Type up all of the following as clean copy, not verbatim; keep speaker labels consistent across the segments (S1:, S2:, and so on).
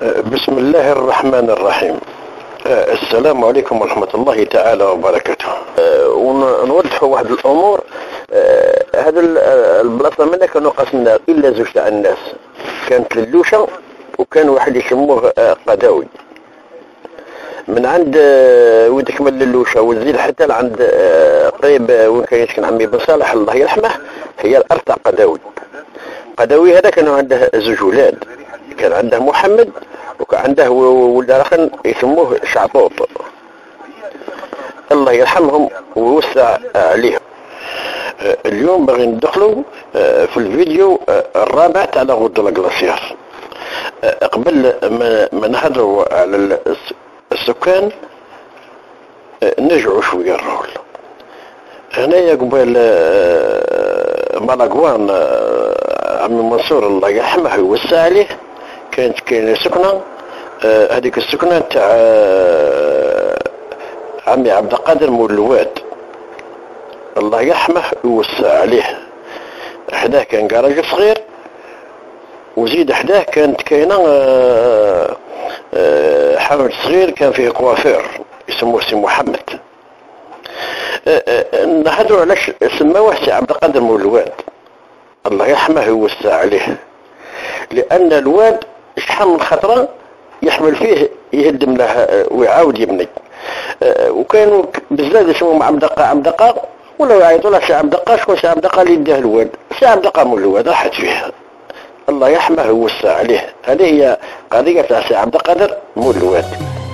S1: بسم الله الرحمن الرحيم. السلام عليكم ورحمة الله تعالى وبركاته. ونوضحوا واحد الأمور. هذا البلاصة منا كانوا قسمنا إلا زوج تاع الناس، كانت للوشة وكان واحد يسموه قداوي. من عند وين تكمل للوشة وتزيد حتى لعند قريب وين كان يسكن عمي بن صالح الله يرحمه، هي الأرض تاع قداوي. قداوي هذا كانوا عنده زوج ولاد، كان عنده محمد وكان عنده ولد آخر يسموه شعطوط الله يرحمهم ويوسع عليهم. اليوم باغي ندخلوا في الفيديو الرابع تاع غدو لاكلاسيار. قبل ما نهضروا على السكان نرجعوا شويه الرول. هنايا قبل مالاكوان عمي منصور الله يرحمه ويوسع عليه كانت كاينه سكنه، هذيك السكنه تاع عمي عبد القادر مول الواد الله يرحمه ويوسع عليه. حداه كان كراج صغير، وزيد حداه كانت كاينه حمل صغير كان فيه كوافير يسموه سي محمد. نهضروا علاش سماوه سي عبد القادر مول الواد الله يرحمه ويوسع عليه، لان الواد شحال من خطره يحمل فيه يهدم له ويعاود يبني. وكانوا بزاف يسموهم عبدقه ولا يعيطوا له سي عبدقه. شكون سي عبدقه اللي يداه الواد؟ سي عبدقه مول الواد راحت فيه الله يرحمه ويوسع عليه. هذه هي قضيه تاع سي عبد القادر مول الواد.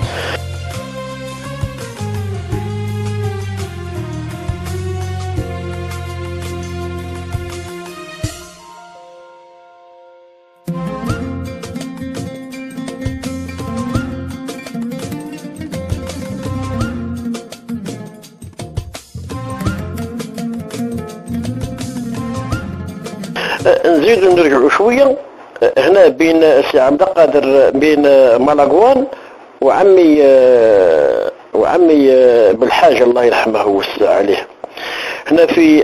S1: نزيدو نرجعوا شويه هنا بين سي عبد القادر، بين مالاكوان وعمي بالحاج الله يرحمه ويوسع عليه. هنا في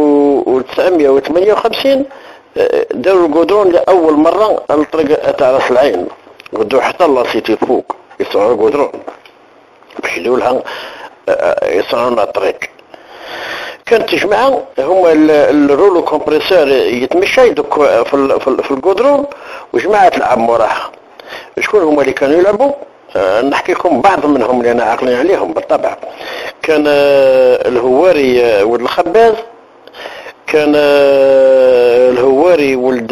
S1: 1958 داروا القدرون لأول مرة على الطريق تاع راس العين، ودوا حتى لاسيتي فوق يصنعوا القدرون باش يدوا لها يصنعوا لنا الطريق. كانت جماعة هما الرولو كومبريسور يتمشى يدك في القدرون، وجماعة تلعب موراها. شكون هما اللي كانوا يلعبوا؟ نحكي لكم بعض منهم اللي انا عاقلين عليهم بالطبع. كان الهواري ولد الخباز، كان الهواري ولد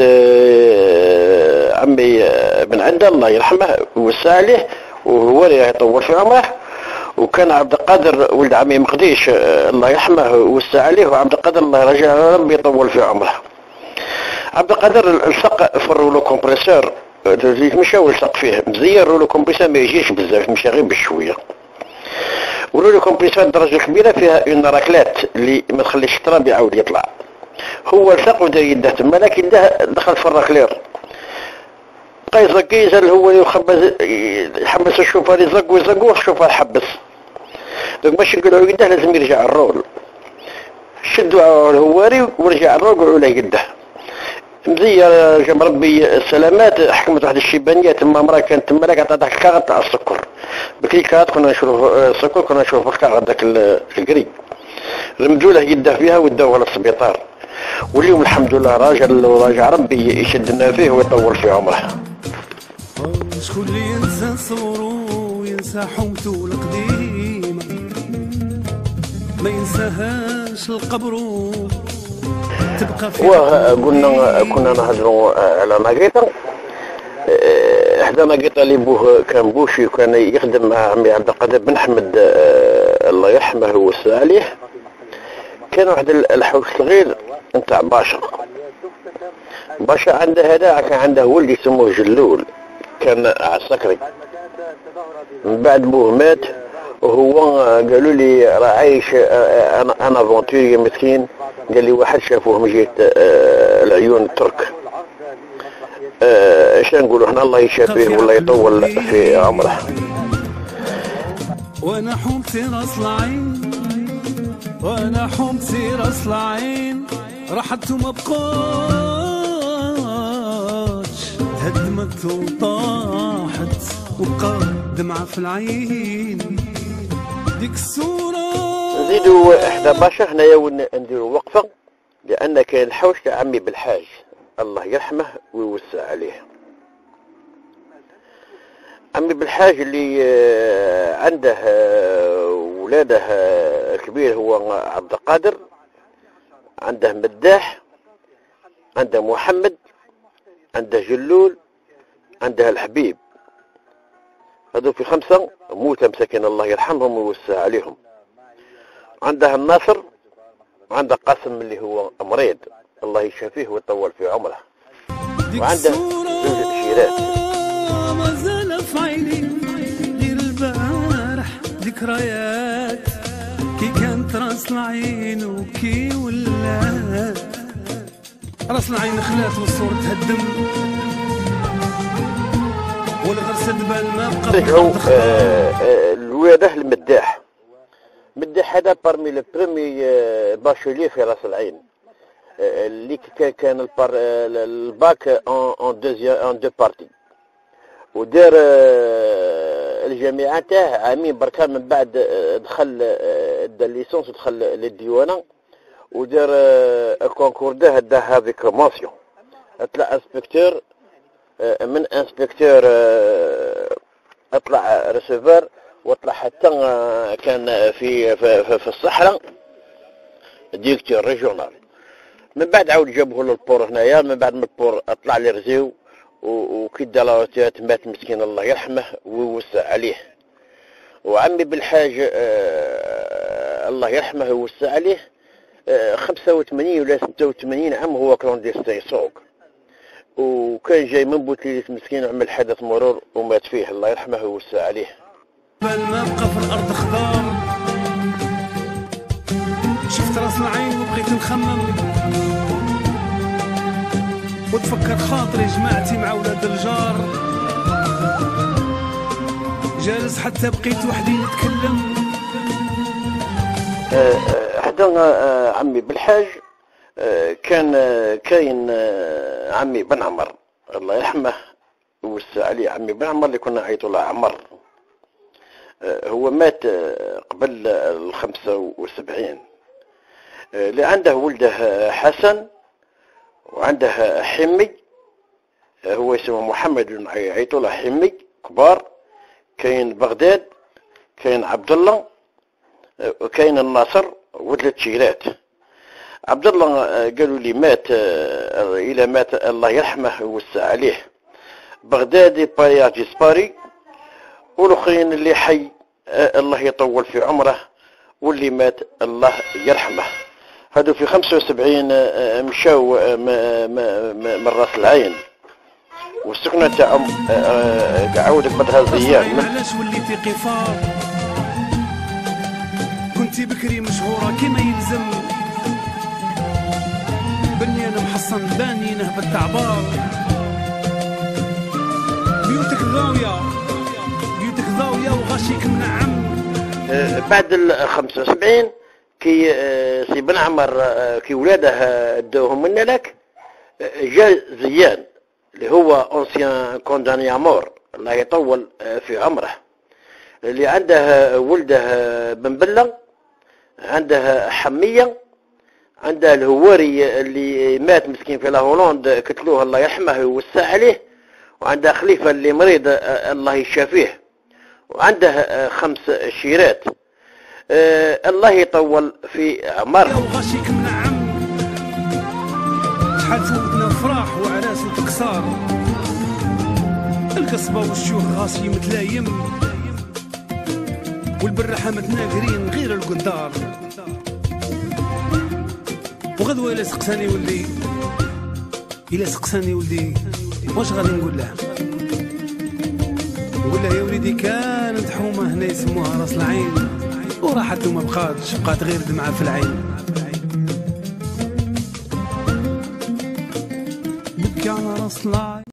S1: عمي بن عدة الله يرحمه ويوسع عليه وهواري يطول في عمره، وكان عبد القادر ولد عمي مقديش الله يرحمه ويوسع عليه، وعبد القادر الله يرجعه ربي يطول في عمره. عبد القادر الصق في الرولو كومبريسور يتمشى ويلصق فيه مزيان. الرولو كومبريسور ما يجيش بزاف، يمشي غير بشويه. والرولو كومبريسور درجه كبيره فيها اون راكلات اللي ما تخليش التراب يعاود يطلع. هو لصق ودا يده تما، لكن دخل في الراكلير بقى يزق هو يخبز يحبس الشوفار، يزق ويزق الشوفار حبس. دوك باش نقولوا يده لازم يرجع الرول، شدوا الهواري ورجع الرول قولوا له يده مزيان. جاب ربي السلامات، حكمت واحد الشيبانيه تما، مرا كانت تما لك عطاتها الكاغط تاع السكر. بكري كانت كنا نشوفوا السكر، كنا نشوفوا الكاغط داك القري، رمدوا له يده فيها وداوه للسبيطار. واليوم الحمد لله راجل وراجع ربي يشدنا فيه ويطول في عمره.
S2: شكون اللي ينسى صورو وينسى حومته القديمه، ما ينساهاش القبرو تبقى في.
S1: وقلنا كنا نهضروا على ناقيطه. احدى ناقيطه اللي بوه كان بوشي وكان يخدم مع عمي عبد القادر بن حمد الله يرحمه ويوسع عليه. كان واحد الحوش صغير نتاع باشا عنده هذا، كان عنده ولد يسموه جلول، كان عسكري. من بعد بوه مات، وهو قالوا لي راه عايش انا فونتوري مسكين. قال لي واحد شافوه من جهه العيون الترك. اش نقولوا احنا الله يشافيه والله يطول في عمره.
S2: وانا حومتي راس العين، وانا حومتي راس العين، راحت وما بقاش هدمت وطاحت وبقى دمعة في العين ديك الصورة.
S1: نزيدوا 11 هنايا نديروا وقفة، لأن كاين الحوش تاع عمي بالحاج الله يرحمه ويوسع عليه. عمي بالحاج اللي عنده ولاده كبير هو عبد القادر، عنده مداح، عنده محمد، عنده جلول، عنده الحبيب. هذو في 5 موتى مساكين الله يرحمهم ويوسع عليهم. عنده الناصر، وعنده قاسم اللي هو مريض الله يشافيه ويطول في عمره، وعنده زوج شيرات.
S2: ما زال في عيني غير البارح ذكريات كي كانت راس العين وكي ولات راس العين خلات والصور تهدم والغرسة دبال ما بقى.
S1: رجعوا الولاده المداح. مداح هذا بارمي لو برومي باشولي في راس العين اللي كان الباك اون دو بارتي، ودار الجامعه تاعه عامين بركان من بعد دخل دار ليسونس ودخل للديوانه ودار الكونكور ده هذيك مونسيون، طلع انسبكتور، من انسبكتور اطلع ريسيفر، واطلع حتى كان في الصحراء ديريكتور ريجونال. من بعد عاود جابوه للبور هنايا، من بعد من البور اطلع لرزيو وكي دا مات مسكين الله يرحمه ويوسع عليه. وعمي بالحاج الله يرحمه ويوسع عليه 85 ولا 86 عام هو كلونديستي سوق، وكان جاي من بوتليس مسكين عمل حدث مرور ومات فيه الله يرحمه ويوسع عليه.
S2: بل ما بقى في الارض خضار، شفت راس العين وبقيت نخمم وتفكر خاطري جماعتي مع ولاد الجار، جالس حتى بقيت وحدي نتكلم.
S1: حدا عمي بالحاج كان كاين عمي بن عمر الله يرحمه ويوسع عليه. عمي بن عمر اللي كنا نعيطوا له عمر، هو مات قبل 75. اللي عنده ولده حسن وعنده حمي، هو اسمه محمد يعيطوا له حمي كبار. كاين بغداد، كاين عبد الله، وكاين الناصر وثلاث شيرات. عبد الله قالوا لي مات، الى مات الله يرحمه ويوسع عليه. بغدادي بايا جسباري، والاخرين اللي حي الله يطول في عمره، واللي مات الله يرحمه. هادو في 75 مشاو من راس العين، والسكنة تاعهم عاودت بدها زيان.
S2: علاش وليتي قفار؟ كنتي بكري مشهورة كما يلزم، بنيانة محصن بانينه بالتعبار، بيوتك ضاوية وغاشيك منعم.
S1: بعد ال 75 كي سي بن عمر كي ولاده داوهم من لك، جا زيان اللي هو اونسيان كونداني مور الله يطول في عمره، اللي عنده ولده بن بلة، عنده حمية، عنده الهواري اللي مات مسكين في لاهولند قتلوه الله يرحمه ويوسع عليه، وعنده خليفة اللي مريض الله يشافيه، وعنده 5 شيرات الله يطول في عمره.
S2: وغاشيك منعم، شحال فوتنا فرح وعراس وتكسار، القصبة والشيوخ غاسي متلايم، والبرحة متناقرين غير القدار. وغدوة إلا سقساني ولدي واش غادي نقول له؟ نقول له يا وليدي كانت حومة هنا يسموها راس العين، وراحت وما بقات غير دمعة في العين. بكي على راس العين.